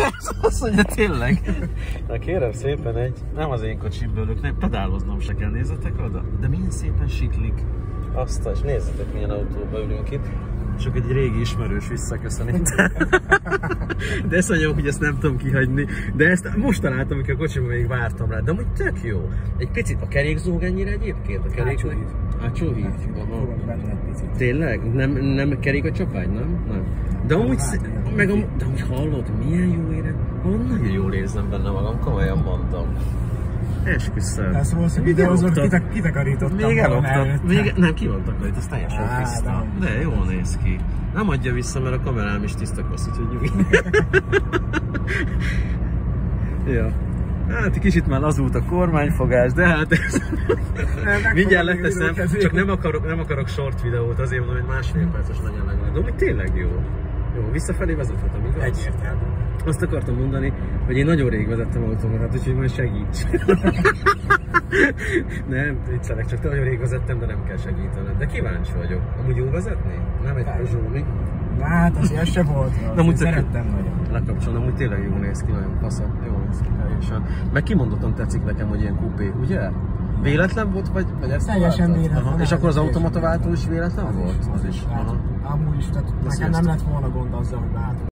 Azt mondja, tényleg. Na kérem szépen, nem az én kocsimból ülök, nem pedáloznom se kell, nézzetek oda. De milyen szépen siklik. Azt is nézzetek, milyen autóba ülünk itt. Csak egy régi ismerős visszaköszönít. De ezt mondjuk, hogy ezt nem tudom kihagyni. De ezt most találtam, amikor a kocsimban még vártam rá. De amúgy tök jó. Egy picit a kerékzóg ennyire egyébként? A kerék... Ácsóhíd? Tényleg? Nem kerék a csapágy, nem? De amúgy, de amúgy hallod, milyen jó érem? Nagyon jól érzem benne magam, komolyan mondom. Esküszöm. Ezt most videózott, kitakarítottam. Még eloktat. Nem, ki van takarít, ez teljesen tiszta. De jól néz ki. Nem adja vissza, mert a kamerám is tiszta kossz, úgyhogy nyugi. Ja. Hát kicsit már lazult a kormányfogás, de hát ez... mindjárt leteszem, csak nem akarok short videót, azért mondom, hogy másfél perces legyen legalább. De úgy tényleg jó. Jó, visszafelé vezethetem, igaz? Egyértelmű. Azt akartam mondani, hogy én nagyon rég vezettem autómat, úgyhogy majd segíts. Nem, viccelek, csak nagyon rég vezettem, de nem kell segítened. De kíváncsi vagyok. Amúgy jó vezetni? Nem egy Peugeot, hát azért se volt. Szerettem nagyon. Lekapcsolom, amúgy tényleg jól néz ki, nagyon fasza. Jól néz ki teljesen. Meg kimondottan tetszik nekem, hogy ilyen kupé, ugye? Véletlen volt, vagy ezt teljesen véletlen. És akkor az automataváltó is véletlen volt? Az is. Amúgy is, tehát nekem nem lett volna gond azzal, hogy látom.